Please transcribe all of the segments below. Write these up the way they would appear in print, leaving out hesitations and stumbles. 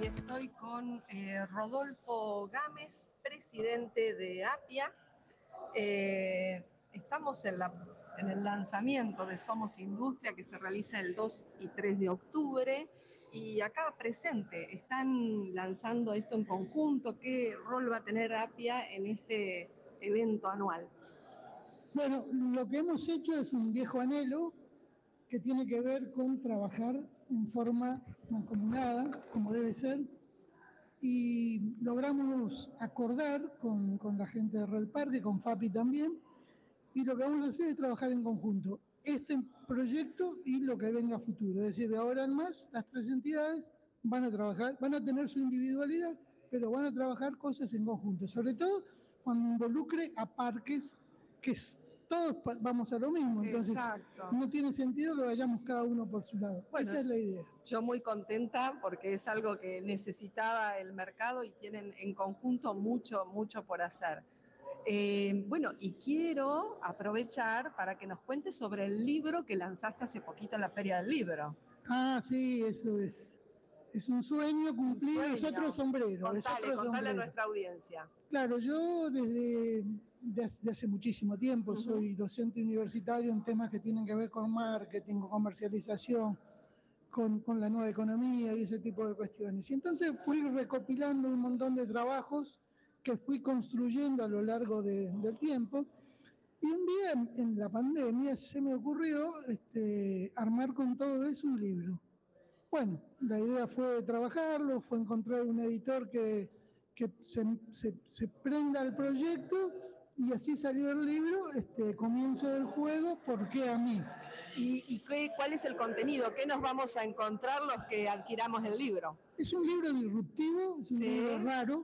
estoy con Rodolfo Gámez, presidente de APIA. Estamos en el lanzamiento de Somos Industria, que se realiza el 2 y 3 de octubre, y acá presente, están lanzando esto en conjunto. ¿Qué rol va a tener APIA en este evento anual? Bueno, lo que hemos hecho es un viejo anhelo que tiene que ver con trabajar en forma mancomunada, como debe ser, y logramos acordar con la gente de Red Parque, con FAPI también, y lo que vamos a hacer es trabajar en conjunto este proyecto y lo que venga a futuro. Es decir, de ahora en más, las tres entidades van a trabajar, van a tener su individualidad, pero van a trabajar cosas en conjunto, sobre todo cuando involucre a parques que todos vamos a lo mismo, entonces Exacto. no tiene sentido que vayamos cada uno por su lado. Bueno, esa es la idea. yo muy contenta porque es algo que necesitaba el mercado y tienen en conjunto mucho, mucho por hacer. Bueno, y quiero aprovechar para que nos cuentes sobre el libro que lanzaste hace poquito en la Feria del Libro. Sí, eso es un sueño Un cumplido, es sueño. otro sombrero, es Contale, otro contale a sombrero. nuestra audiencia. Claro, yo desde hace muchísimo tiempo soy docente universitario en temas que tienen que ver con marketing, con comercialización, con la nueva economía y ese tipo de cuestiones. Y entonces fui recopilando un montón de trabajos que fui construyendo a lo largo del tiempo. Y un día en la pandemia se me ocurrió armar con todo eso un libro. Bueno, la idea fue trabajarlo, fue encontrar un editor que se prenda al proyecto y así salió el libro, Comienzo del juego, ¿por qué a mí? ¿Cuál es el contenido? ¿Qué nos vamos a encontrar los que adquiramos el libro? Es un libro disruptivo, es un libro raro,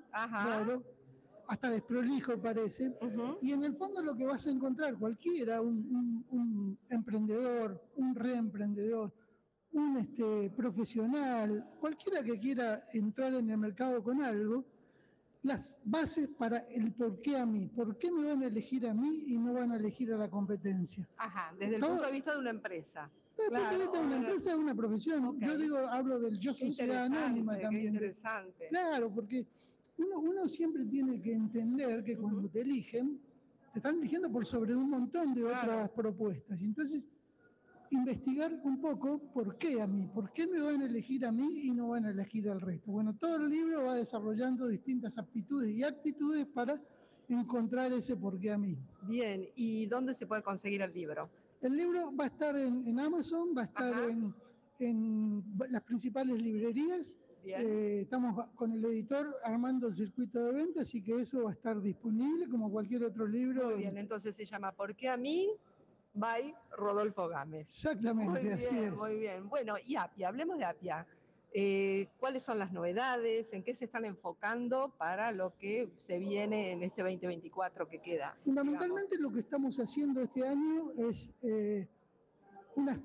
hasta desprolijo parece, y en el fondo lo que vas a encontrar cualquiera, un emprendedor, un reemprendedor, un profesional, cualquiera que quiera entrar en el mercado con algo, las bases para el por qué a mí, por qué me van a elegir a mí y no van a elegir a la competencia. Desde el punto de vista de una empresa. Desde el punto de vista de una empresa, de una profesión. Yo hablo del yo sociedad anónima también. Qué interesante. Claro, porque uno siempre tiene que entender que cuando te eligen, te están eligiendo por sobre un montón de otras propuestas. Y entonces, investigar un poco por qué a mí, por qué me van a elegir a mí y no van a elegir al resto. Bueno, todo el libro va desarrollando distintas aptitudes y actitudes para encontrar ese por qué a mí. Bien, ¿y dónde se puede conseguir el libro? El libro va a estar en Amazon, va a estar en las principales librerías. Estamos con el editor armando el circuito de venta, así que eso va a estar disponible como cualquier otro libro. Muy bien, entonces se llama ¿Por qué a mí? By Rodolfo Gámez. Exactamente, así es. Muy bien. Bueno, y APIA, hablemos de APIA. ¿Cuáles son las novedades? ¿En qué se están enfocando para lo que se viene en este 2024 que queda? Fundamentalmente lo que estamos haciendo este año es una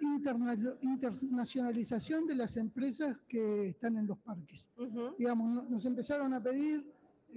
internacionalización de las empresas que están en los parques. Digamos, nos empezaron a pedir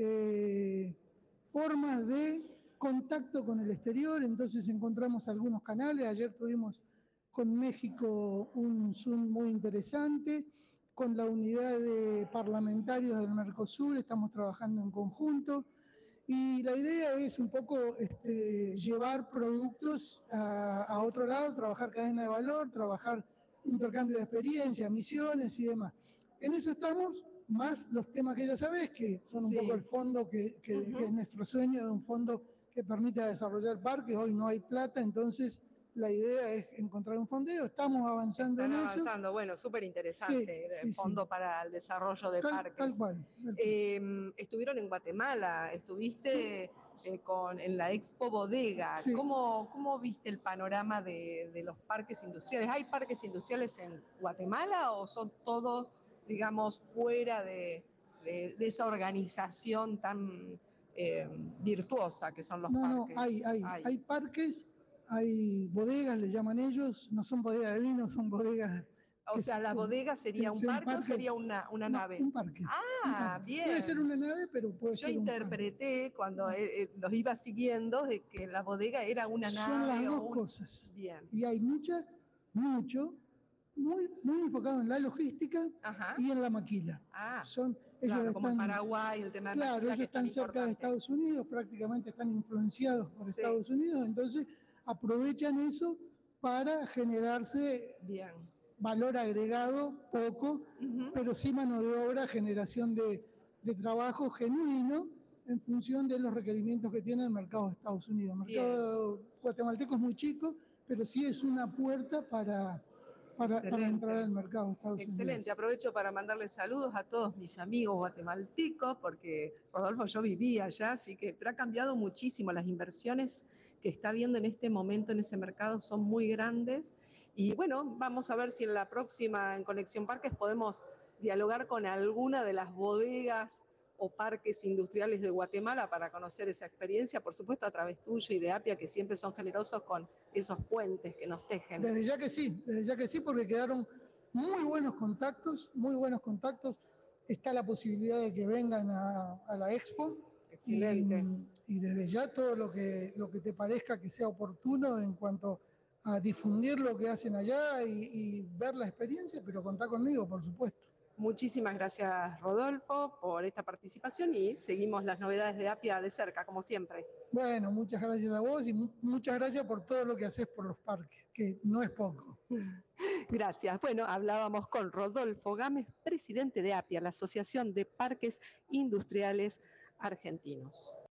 formas de contacto con el exterior, entonces encontramos algunos canales. Ayer tuvimos con México un Zoom muy interesante, con la unidad de parlamentarios del Mercosur estamos trabajando en conjunto. Y la idea es un poco llevar productos a otro lado, trabajar cadena de valor, trabajar intercambio de experiencia, misiones y demás. En eso estamos, más los temas que ya sabés, que son un poco el fondo que es nuestro sueño, de un fondo que permita desarrollar parques. Hoy no hay plata, entonces la idea es encontrar un fondeo. Estamos avanzando en eso. Están avanzando, bueno, súper interesante, Sí, el Fondo para el Desarrollo de Parques. Tal cual. Estuvieron en Guatemala, estuviste en la Expo Bodega. Sí. ¿Cómo viste el panorama de los parques industriales? ¿Hay parques industriales en Guatemala o son todos, digamos, fuera de esa organización tan virtuosa que son los parques? No, hay parques, hay bodegas, le llaman ellos, no son bodegas de vino, son bodegas. O sea, ¿la bodega sería un parque o sería una nave? Un parque. Bien. Puede ser una nave, pero puede ser un parque. Yo interpreté cuando los iba siguiendo de que la bodega era una nave. Son las dos cosas. Bien. Y hay mucho muy enfocado en la logística Ajá. y en la maquila. Ah, Ellos claro, como en están, Paraguay, el tema de claro, maquila ellos que es tan están cerca de importante. Estados Unidos, prácticamente están influenciados por Sí, Estados Unidos, entonces aprovechan eso para generarse bien. valor agregado poco, Ujú. pero sí mano de obra, generación de trabajo genuino en función de los requerimientos que tiene el mercado de Estados Unidos. El Bien, mercado guatemalteco es muy chico, pero sí es una puerta para entrar al excelente. mercado de Estados Excelente, Unidos. aprovecho para mandarles saludos a todos mis amigos guatemaltecos, porque Rodolfo, yo vivía allá, así que pero ha cambiado muchísimo. Las inversiones que está viendo en este momento en ese mercado son muy grandes. Y bueno, vamos a ver si en la próxima, en Conexión Parques, podemos dialogar con alguna de las bodegas o parques industriales de Guatemala para conocer esa experiencia, por supuesto a través tuyo y de Apia, que siempre son generosos con esos puentes que nos tejen. Desde ya que sí, porque quedaron muy buenos contactos. Está la posibilidad de que vengan a la expo y, Excelente. y desde ya todo lo que te parezca que sea oportuno en cuanto a difundir lo que hacen allá y ver la experiencia, pero contá conmigo, por supuesto. Muchísimas gracias, Rodolfo, por esta participación y seguimos las novedades de Apia de cerca, como siempre. Bueno, muchas gracias a vos y muchas gracias por todo lo que haces por los parques, que no es poco. Gracias. Bueno, hablábamos con Rodolfo Gámez, presidente de Apia, la Asociación de Parques Industriales Argentinos.